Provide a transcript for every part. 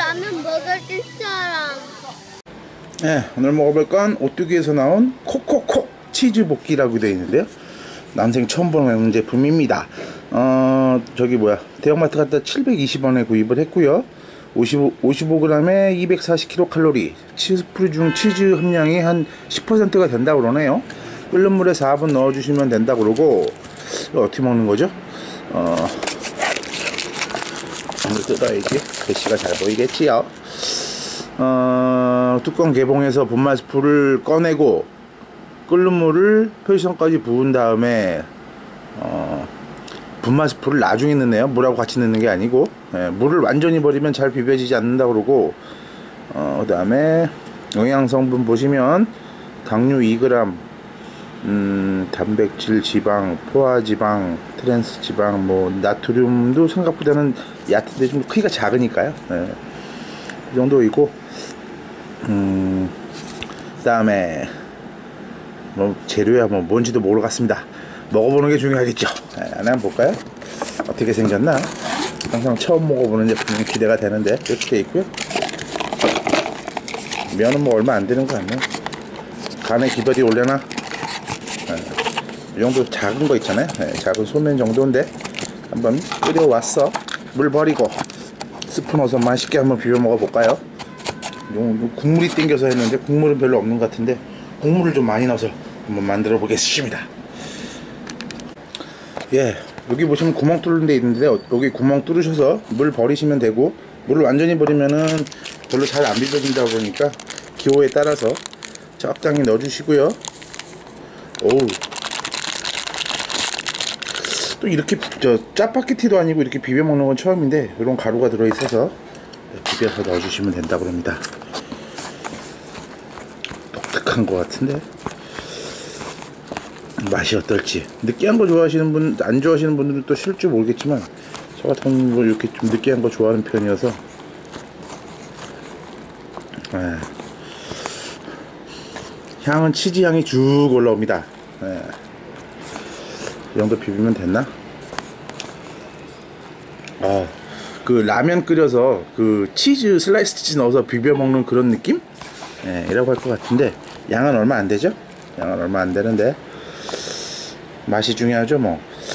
라면 먹을 사람. 네, 오늘 먹어볼 건 오뚜기에서 나온 코코코 치즈 볶기라고 되어 있는데요. 난생 처음 보는 제품입니다. 저기 뭐야, 대형마트 갔다 720원에 구입을 했고요. 55g에 240kcal, 치즈풀 중 치즈 함량이 한 10%가 된다고 그러네요. 끓는 물에 4분 넣어주시면 된다고 그러고, 이거 어떻게 먹는 거죠? 한번 뜯어야지 글씨가 잘 보이겠지요. 뚜껑 개봉해서 분말스프를 꺼내고 끓는 물을 표시선까지 부은 다음에 분말스프를 나중에 넣네요. 물하고 같이 넣는 게 아니고, 물을 완전히 버리면 잘 비벼지지 않는다 그러고, 그 다음에 영양성분 보시면 당류 2g, 단백질, 지방, 포화지방, 트랜스 지방, 뭐 나트륨도 생각보다는 얕은데 좀 크기가 작으니까요. 이 정도이고, 그 다음에 뭐 재료야 뭐 뭔지도 모르겠습니다. 먹어보는 게 중요하겠죠. 하나 볼까요? 어떻게 생겼나? 항상 처음 먹어보는 제품이 기대가 되는데 이렇게 돼 있고요. 면은 뭐 얼마 안 되는 거 같네요. 간에 기별이 올려나? 이 정도 작은 거 있잖아요. 작은 소면 정도인데 한번 끓여왔어. 물 버리고 스프 넣어서 맛있게 한번 비벼 먹어볼까요? 국물이 땡겨서 했는데 국물은 별로 없는 것 같은데 국물을 좀 많이 넣어서 한번 만들어 보겠습니다. 예, 여기 보시면 구멍 뚫는 데 있는데 여기 구멍 뚫으셔서 물 버리시면 되고, 물을 완전히 버리면은 별로 잘 안 비벼진다 그러니까 기호에 따라서 적당히 넣어주시고요. 오우, 또 이렇게 짜파게티도 아니고 이렇게 비벼 먹는 건 처음인데 이런 가루가 들어있어서 비벼서 넣어주시면 된다 그럽니다. 독특한 것 같은데 맛이 어떨지. 느끼한 거 좋아하시는 분, 안 좋아하시는 분들은 또 싫을 줄 모르겠지만 저 같은 거 이렇게 좀 느끼한 거 좋아하는 편이어서 향은 치즈 향이 쭉 올라옵니다. 이 정도 비비면 됐나? 그 라면 끓여서 그 치즈, 슬라이스 치즈 넣어서 비벼 먹는 그런 느낌? 이라고 할 것 같은데 양은 얼마 안 되죠? 양은 얼마 안 되는데 맛이 중요하죠 뭐.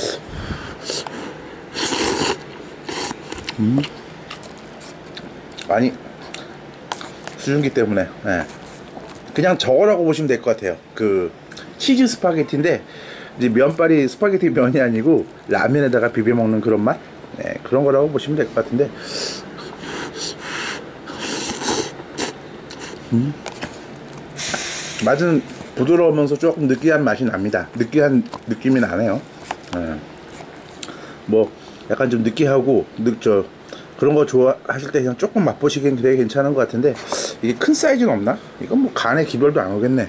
아니, 수증기 때문에 그냥 저거라고 보시면 될 것 같아요. 그 치즈 스파게티인데 이제 면발이 스파게티 면이 아니고 라면에다가 비벼 먹는 그런 맛? 그런 거라고 보시면 될 것 같은데, 맛은 부드러우면서 조금 느끼한 맛이 납니다. 느끼한 느낌이 나네요. 뭐 약간 좀 느끼하고 그런 거 좋아하실 때 그냥 조금 맛보시기엔 되게 괜찮은 것 같은데, 이게 큰 사이즈는 없나? 이건 뭐 간에 기별도 안 오겠네.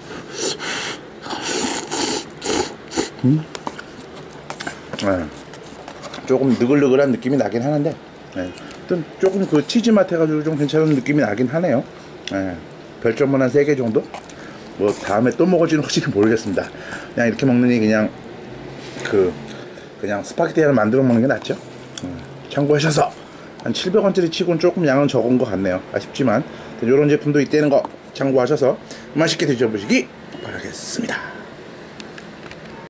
조금 느글느글한 느낌이 나긴 하는데, 조금 그 치즈 맛 해가지고 좀 괜찮은 느낌이 나긴 하네요. 별점은 한 3개 정도? 뭐 다음에 또 먹을지는 확실히 모르겠습니다. 그냥 이렇게 먹느니 그냥 스파게티 하나 만들어 먹는 게 낫죠. 참고하셔서 한 700원짜리 치고는 조금 양은 적은 것 같네요. 아쉽지만 이런 제품도 있다는 거 참고하셔서 맛있게 드셔보시기 바라겠습니다.